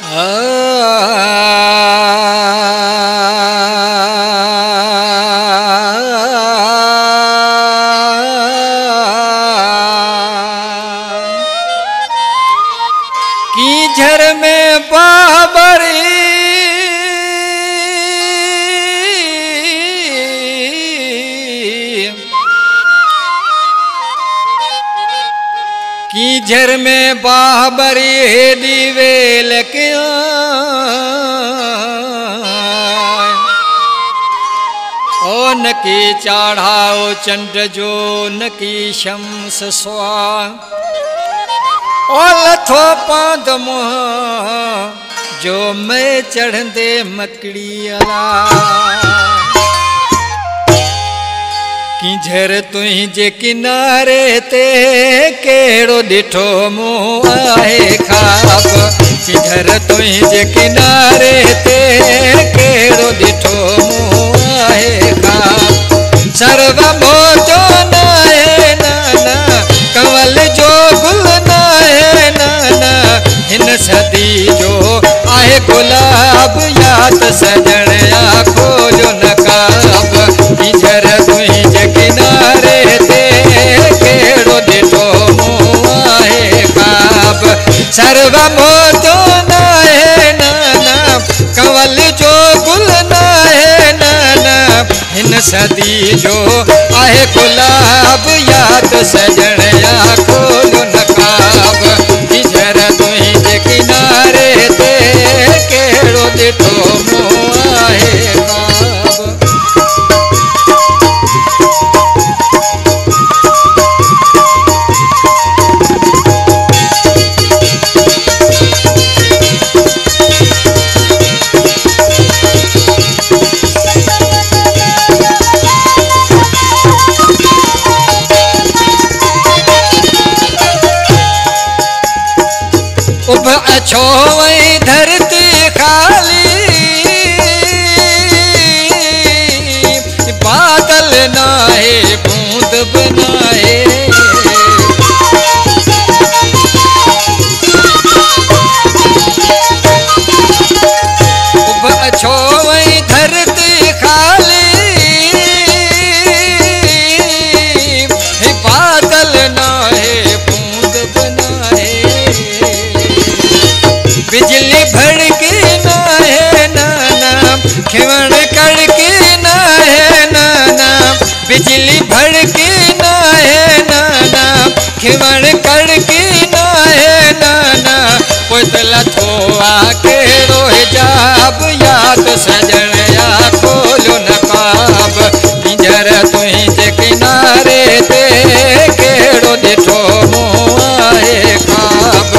कीझर में बाबरी कीझर में Babri Heidi well क्यों ओ नकी चाढ़ाओ चंड जो नकी शम्स स्वा ओ लथो पांद मुँह जो मैं चढ़ंदे मकड़ी अला कीझर तुई जे किनारे ते केड़ो डिठो मुँह आहे खाब कीझर तुई जे किनारे ते केड़ो डिठो मुँह आहे खाब सर्व मोजो नाहे नाना कंवल जो गुल नाहे नाना हिन सदी जो आहे गुलाब याद सजण आखो जो नकाब कीझर तुई जे किनारे ते केड़ो डिठो मुँह आहे खाब सर्व मोजो नाहे नाना कंवल जो गुल नाहे नाना हिन सदी जो आहे गुलाब याद सजण आखो जो नकाब कीझर तुई जे किनारे ते केड़ो डिठो मुँह आहे खाब उभ अछो वही धरती खाली बादल नाहे बूंद बनाए उभ अछो वही धरती खाली बादल नाहे बूंद बनाए बिजली भड़की नाहे नाना खिवण कड़की नाहे नाना बिजली भड़की नाहे नाना खिवण कड़की नाहे नाना पुतला थोआ केड़ो हिजाब याद सजण आखो जो नकाब कीझर तुई जे किनारे ते केड़ो डिठो मुँह आहे खाब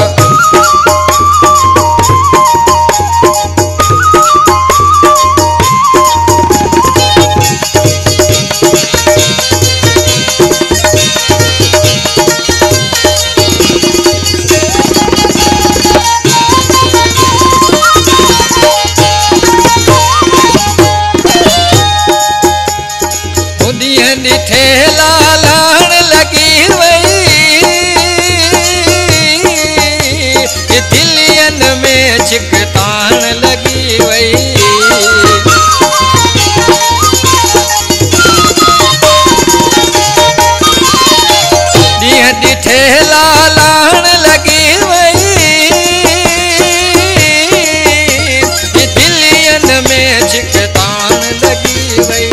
डिठे लालाण लगी वई दिलियन में चिकतान लगी वई डिठे लालाण लगी वई दिलियन में चिकतान लगी वई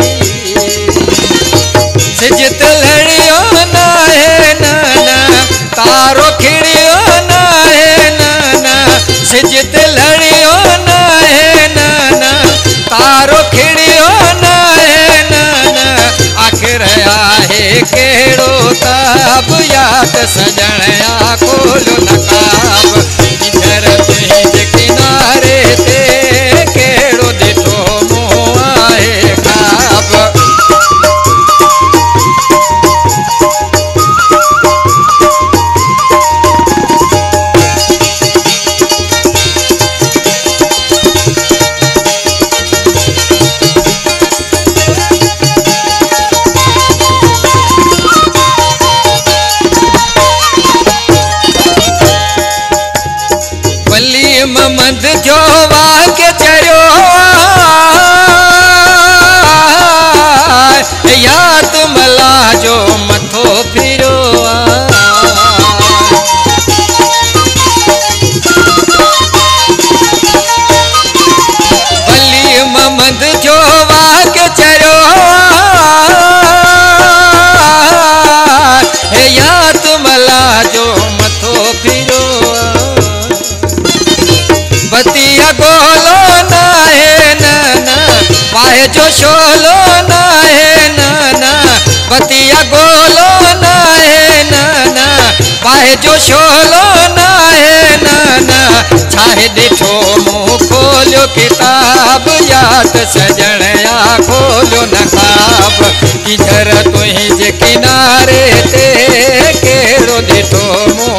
सिजत लड़ियो नाहे नाना तारो खिड़ियो नाहे नाना सिजत लड़ियो नाहे नाना तारो खिड़ियो नाहे नाना आखिर आहे केड़ो ताब याद सजण आखो जो नकाब कीझर तुई जे किनारे ते केड़ो डिठो मुँह आहे खाब बाहे जो शोलो ना है नाना बतिया गोलो ना है नाना बाहे जो शोलो ना है नाना छाहे ॾिठो मूं खोलियो किताब याद सजण या खोलियो न ख़्वाब किधर तुंहिंजे किनारे ते कहिड़ो ॾिठो मूं